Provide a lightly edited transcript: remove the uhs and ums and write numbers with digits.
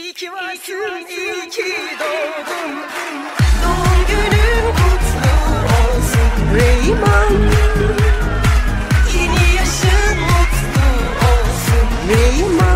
İyi ki varsın, iyi ki doğdun. Doğum günün kutlu olsun Reyman. Yeni yaşın mutlu olsun Reyman.